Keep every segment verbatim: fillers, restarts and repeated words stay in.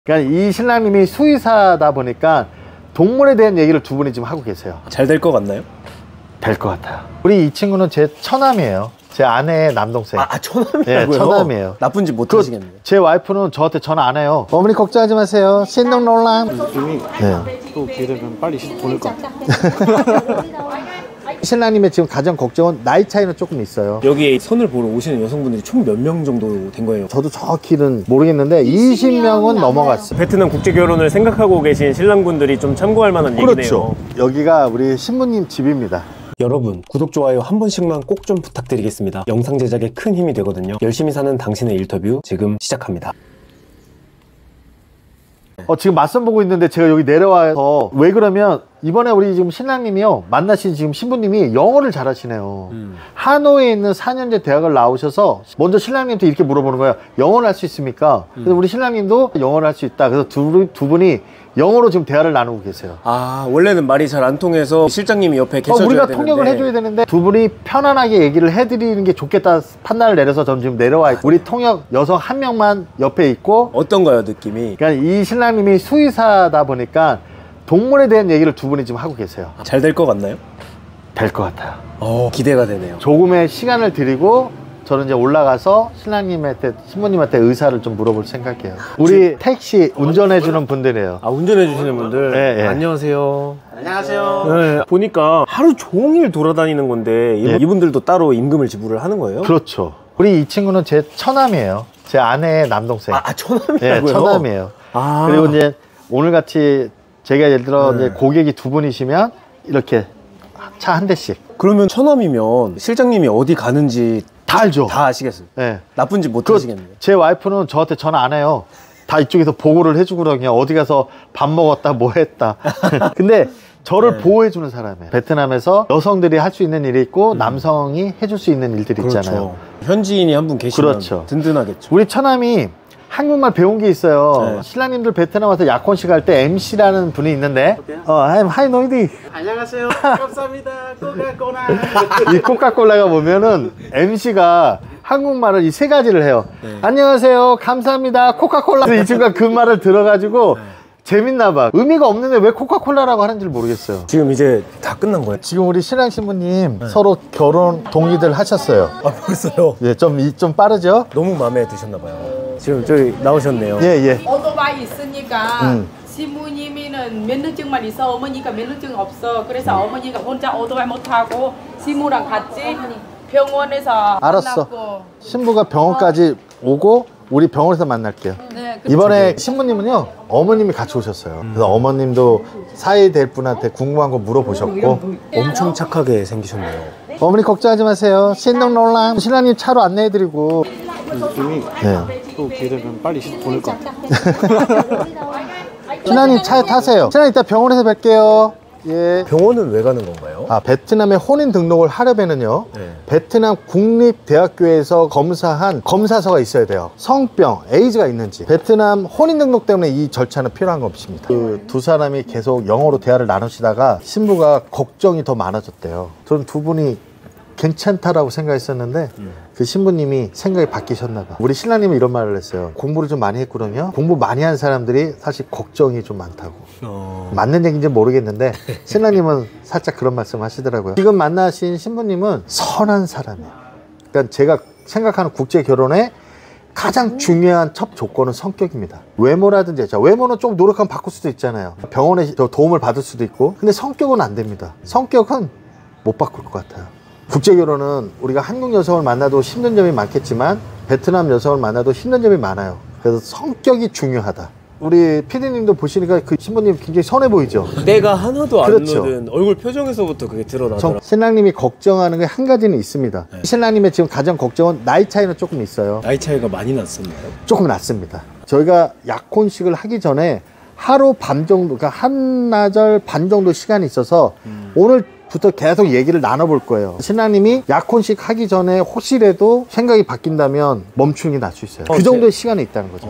그러니까 이 신랑님이 수의사다 보니까 동물에 대한 얘기를 두 분이 지금 하고 계세요. 잘 될 것 같나요? 될 것 같아요. 우리 이 친구는 제 처남이에요. 제 아내의 남동생. 아, 처남이라고요? 네, 처남이에요. 나쁜 짓 못 그, 하시겠네요. 제 와이프는 저한테 전화 안 해요. 어머니 걱정하지 마세요. 신동놀람. 이미 네. 또 기대면 빨리 보낼 것 같아요. 신랑님의 지금 가장 걱정은 나이 차이는 조금 있어요. 여기 선을 보러 오시는 여성분들이 총 몇 명 정도 된 거예요? 저도 정확히는 모르겠는데 이십 명은 넘어갔어요. 베트남 국제 결혼을 생각하고 계신 신랑분들이 좀 참고할 만한 얘기네요. 그렇죠. 여기가 우리 신부님 집입니다. 여러분, 구독, 좋아요 한 번씩만 꼭 좀 부탁드리겠습니다. 영상 제작에 큰 힘이 되거든요. 열심히 사는 당신의 인터뷰 지금 시작합니다. 어, 지금 맞선 보고 있는데 제가 여기 내려와서 왜 그러면 이번에 우리 지금 신랑님이요 만나신 지금 신부님이 영어를 잘하시네요. 음. 하노이에 있는 사 년제 대학을 나오셔서 먼저 신랑님한테 이렇게 물어보는 거예요. 영어를 할 수 있습니까? 음. 그래서 우리 신랑님도 영어를 할 수 있다. 그래서 두, 두 분이 영어로 지금 대화를 나누고 계세요. 아, 원래는 말이 잘 안 통해서 실장님이 옆에 계셔줘야 어, 우리가 되는데 통역을 해줘야 되는데 두 분이 편안하게 얘기를 해드리는 게 좋겠다 판단을 내려서 저는 지금 내려와 있고 우리 통역 여성 한 명만 옆에 있고. 어떤가요, 느낌이? 그러니까 이 신랑님이 수의사다 보니까 동물에 대한 얘기를 두 분이 지금 하고 계세요. 잘 될 것 같나요? 될 것 같아요. 어, 기대가 되네요. 조금의 시간을 드리고 저는 이제 올라가서 신랑님한테, 신부님한테 의사를 좀 물어볼 생각이에요. 우리 택시 운전해주는 분들이에요. 아, 운전해주시는 분들? 네, 네. 안녕하세요. 안녕하세요. 네, 보니까 하루 종일 돌아다니는 건데 네. 이분들도 따로 임금을 지불을 하는 거예요? 그렇죠. 우리 이 친구는 제 처남이에요. 제 아내의 남동생. 아, 처남이라고요? 네, 처남이에요. 아. 그리고 이제 오늘같이 제가 예를 들어 네. 이제 고객이 두 분이시면 이렇게 차 한 대씩. 그러면 처남이면 실장님이 어디 가는지 다 알죠. 다 아시겠어요? 네. 나쁜 짓 못 그, 하시겠네요. 제 와이프는 저한테 전화 안 해요. 다 이쪽에서 보고를 해주고 그러냐. 어디 가서 밥 먹었다, 뭐 했다. 근데 저를 네. 보호해주는 사람이에요. 베트남에서 여성들이 할 수 있는 일이 있고 음. 남성이 해줄 수 있는 일들이 그렇죠. 있잖아요. 현지인이 한 분 계시면 그렇죠. 든든하겠죠. 우리 처남이 한국말 배운 게 있어요. 네. 신랑님들 베트남 와서 약혼식 할 때 엠씨라는 분이 있는데 어, 하이 노이디. 안녕하세요. 감사합니다. 코카콜라. 이 코카콜라가 보면은 엠씨가 한국말을 이 세 가지를 해요. 네. 안녕하세요. 감사합니다. 코카콜라. 이 친구가 그 말을 들어가지고 네. 재밌나 봐. 의미가 없는데 왜 코카콜라라고 하는지 모르겠어요. 지금 이제 다 끝난 거예요? 지금 우리 신랑 신부님 네. 서로 결혼 동의들 하셨어요. 아, 벌써요? 예, 좀, 좀 빠르죠? 너무 마음에 드셨나 봐요. 지금 저기 나오셨네요. 예, 예. 오토바이 있으니까 음. 시부님이는 면허증만 있어, 어머니가 면허증 없어. 그래서 음. 어머니가 혼자 오토바이 못 타고 시부랑 같이 병원에서 알았어. 만났고. 신부가 병원까지 어. 오고 우리 병원에서 만날게요. 네, 이번에 신부님은요 어머님이 같이 오셨어요. 음. 그래서 어머님도 사이 될 분한테 궁금한 거 물어보셨고 엄청 착하게 생기셨네요. 어머니 걱정하지 마세요. 신동놀람 신랑님 차로 안내해드리고. 이미 네. 또 기대면 빨리 보낼 것 같아요. 신랑님 차에 타세요. 신랑 이따 병원에서 뵐게요. 예. 병원은 왜 가는 건가요? 아, 베트남에 혼인 등록을 하려면은요 네. 베트남 국립대학교에서 검사한 검사서가 있어야 돼요. 성병, 에이즈가 있는지. 베트남 혼인 등록 때문에 이 절차는 필요한 것입니다. 그 두 사람이 계속 영어로 대화를 나누시다가 신부가 걱정이 더 많아졌대요. 저는 두 분이 괜찮다라고 생각했었는데 음. 그 신부님이 생각이 바뀌셨나 봐. 우리 신랑님이 이런 말을 했어요. 공부를 좀 많이 했거든요. 공부 많이 한 사람들이 사실 걱정이 좀 많다고. 어... 맞는 얘기인지 모르겠는데 신랑님은 살짝 그런 말씀 하시더라고요. 지금 만나신 신부님은 선한 사람이에요. 그러니까 제가 생각하는 국제 결혼에 가장 중요한 첫 조건은 성격입니다. 외모라든지, 자, 외모는 좀 노력하면 바꿀 수도 있잖아요. 병원에 도움을 받을 수도 있고. 근데 성격은 안 됩니다. 성격은 못 바꿀 것 같아요. 국제결혼은 우리가 한국 여성을 만나도 힘든 점이 많겠지만 베트남 여성을 만나도 힘든 점이 많아요. 그래서 성격이 중요하다. 우리 피디님도 보시니까 그 신부님 굉장히 선해 보이죠? 때가 하나도 안 그렇죠. 묻은 얼굴 표정에서부터 그게 드러나더라고요. 신랑님이 걱정하는 게 한 가지는 있습니다. 네. 신랑님의 지금 가장 걱정은 나이 차이는 조금 있어요. 나이 차이가 많이 났었나요? 조금 났습니다. 저희가 약혼식을 하기 전에 하루 밤 정도, 그러니까 한나절 반 정도 시간이 있어서 음. 오늘 부터 계속 얘기를 나눠볼 거예요. 신랑님이 약혼식 하기 전에 혹시라도 생각이 바뀐다면 멈추는 게 날 수 있어요. 어, 그 정도의 제... 시간이 있다는 거죠. 어.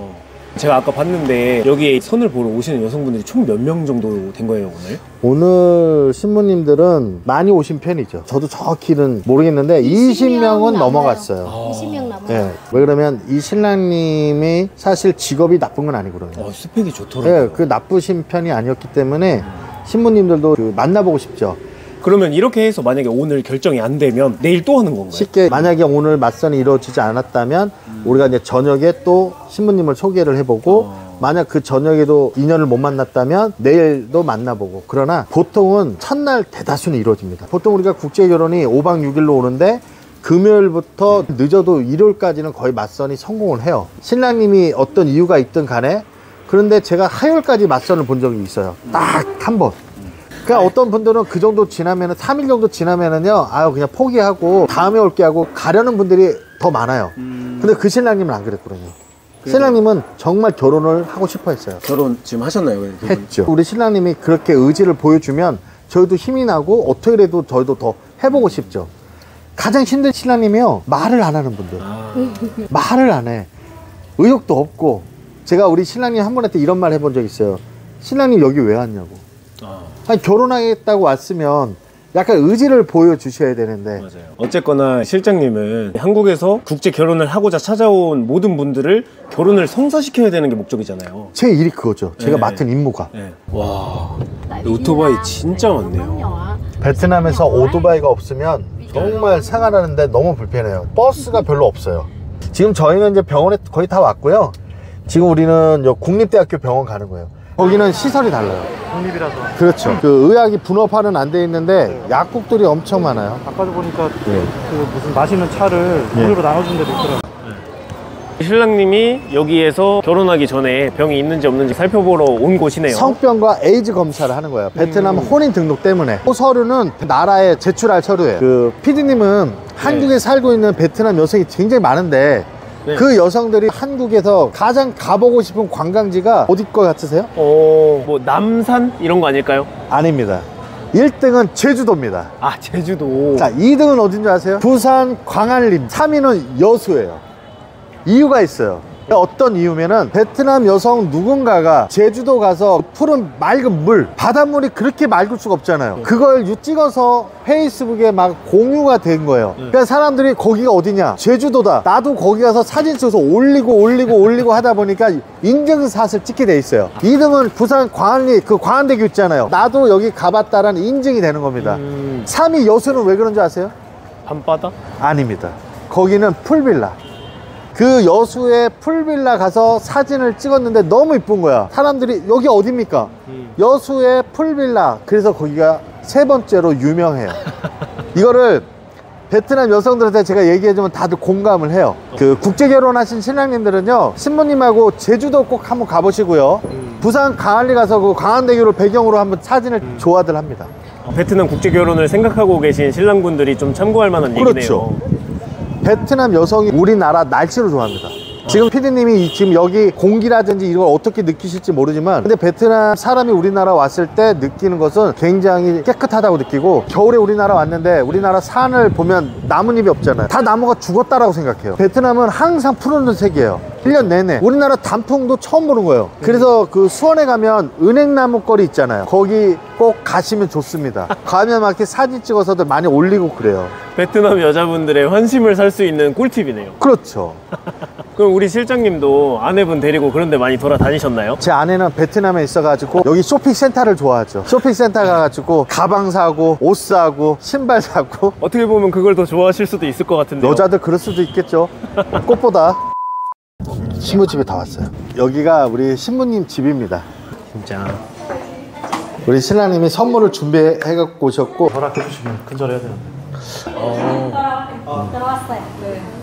제가 아까 봤는데 여기에 선을 보러 오시는 여성분들이 총 몇 명 정도 된 거예요 오늘? 오늘 신부님들은 많이 오신 편이죠. 저도 정확히는 모르겠는데 이십 명은 넘어갔어요. 아. 이십 명 넘어요. 예. 왜 그러면 이 신랑님이 사실 직업이 나쁜 건 아니거든요. 어, 스펙이 좋더라고요. 예, 그 나쁘신 편이 아니었기 때문에 신부님들도 그 만나보고 싶죠. 그러면 이렇게 해서 만약에 오늘 결정이 안 되면 내일 또 하는 건가요? 쉽게 만약에 오늘 맞선이 이루어지지 않았다면 음. 우리가 이제 저녁에 또 신부님을 소개를 해보고 어. 만약 그 저녁에도 인연을 못 만났다면 내일도 만나보고. 그러나 보통은 첫날 대다수는 이루어집니다. 보통 우리가 국제결혼이 오 박 육 일로 오는데 금요일부터 늦어도 일요일까지는 거의 맞선이 성공을 해요. 신랑님이 어떤 이유가 있든 간에. 그런데 제가 화요일까지 맞선을 본 적이 있어요. 딱 한 번. 그러니까 어떤 분들은 그 정도 지나면은 삼 일 정도 지나면은요, 아유 그냥 포기하고 다음에 올게 하고 가려는 분들이 더 많아요. 근데 그 신랑님은 안 그랬거든요. 신랑님은 정말 결혼을 하고 싶어 했어요. 결혼 지금 하셨나요? 했죠. 우리 신랑님이 그렇게 의지를 보여주면 저희도 힘이 나고 어떻게라도 저희도 더 해보고 싶죠. 가장 힘든 신랑님이요, 말을 안 하는 분들. 아. 말을 안 해. 의욕도 없고. 제가 우리 신랑님 한 번한테 이런 말 해본 적 있어요. 신랑님 여기 왜 왔냐고. 아. 아니 결혼하겠다고 왔으면 약간 의지를 보여주셔야 되는데. 맞아요. 어쨌거나 실장님은 한국에서 국제 결혼을 하고자 찾아온 모든 분들을 결혼을 성사시켜야 되는 게 목적이잖아요. 제 일이 그거죠. 제가 네. 맡은 임무가. 네. 와, 오토바이 진짜 많네요. 베트남에서 오토바이가 없으면 정말 생활하는데 너무 불편해요. 버스가 별로 없어요. 지금 저희는 이제 병원에 거의 다 왔고요. 지금 우리는 요 국립대학교 병원 가는 거예요. 거기는 시설이 달라요. 독립이라서. 그렇죠. 그 의학이 분업화는 안 돼 있는데 약국들이 엄청 많아요. 아까도 보니까 네. 그 무슨 마시는 차를 네. 무료로 나눠준 데도 있더라고요. 신랑님이 여기에서 결혼하기 전에 병이 있는지 없는지 살펴보러 온 곳이네요. 성병과 에이즈 검사를 하는 거예요. 베트남 혼인 등록 때문에. 그 서류는 나라에 제출할 서류예요. 그 피디님은 한국에 살고 있는 베트남 여성이 굉장히 많은데 네. 그 여성들이 한국에서 가장 가보고 싶은 관광지가 어디 것 같으세요? 어, 뭐 남산 이런 거 아닐까요? 아닙니다. 일 등은 제주도입니다. 아, 제주도. 자, 이 등은 어딘 줄 아세요? 부산 광안림. 삼 위는 여수예요. 이유가 있어요. 어떤 이유면은 베트남 여성 누군가가 제주도 가서 푸른 맑은 물, 바닷물이 그렇게 맑을 수가 없잖아요. 그걸 유 찍어서 페이스북에 막 공유가 된 거예요. 그러니까 사람들이 거기가 어디냐, 제주도다, 나도 거기 가서 사진 찍어서 올리고 올리고 올리고 하다 보니까 인증샷을 찍게 돼 있어요. 이 등은 부산 광안리 그 광안대교 있잖아요. 나도 여기 가봤다라는 인증이 되는 겁니다. 음, 삼 위 여수는 왜 그런 줄 아세요? 밤바다? 아닙니다. 거기는 풀빌라. 그 여수에 풀빌라 가서 사진을 찍었는데 너무 이쁜 거야. 사람들이 여기 어딥니까? 음. 여수의 풀빌라. 그래서 거기가 세 번째로 유명해요. 이거를 베트남 여성들한테 제가 얘기해주면 다들 공감을 해요. 그 국제결혼 하신 신랑님들은요, 신부님하고 제주도 꼭 한번 가보시고요. 음. 부산 광안리 가서 그 광안대교를 배경으로 한번 사진을 음. 좋아들 합니다. 베트남 국제 결혼을 생각하고 계신 신랑분들이 좀 참고할 만한 그렇죠. 얘기네요. 베트남 여성이 우리나라 날씨를 좋아합니다. 지금 피디님이 지금 여기 공기라든지 이런 걸 어떻게 느끼실지 모르지만, 근데 베트남 사람이 우리나라 왔을 때 느끼는 것은 굉장히 깨끗하다고 느끼고, 겨울에 우리나라 왔는데 우리나라 산을 보면 나뭇잎이 없잖아요. 다 나무가 죽었다라고 생각해요. 베트남은 항상 푸른색이에요. 일 년 내내. 우리나라 단풍도 처음 보는 거예요. 그래서 그 수원에 가면 은행나무 거리 있잖아요. 거기 꼭 가시면 좋습니다. 가면 막 이렇게 사진 찍어서들 많이 올리고 그래요. 베트남 여자분들의 환심을 살 수 있는 꿀팁이네요. 그렇죠. 그럼 우리 실장님도 아내분 데리고 그런 데 많이 돌아다니셨나요? 제 아내는 베트남에 있어가지고 여기 쇼핑센터를 좋아하죠. 쇼핑센터 가가지고 가방 사고 옷 사고 신발 사고. 어떻게 보면 그걸 더 좋아하실 수도 있을 것 같은데요. 여자들 그럴 수도 있겠죠. 꽃보다. 신부 집에 다 왔어요. 여기가 우리 신부님 집입니다. 진짜. 우리 신랑님이 선물을 준비해 갖고 오셨고, 허락해 주시면 큰절해야 되는데. 들어왔어요.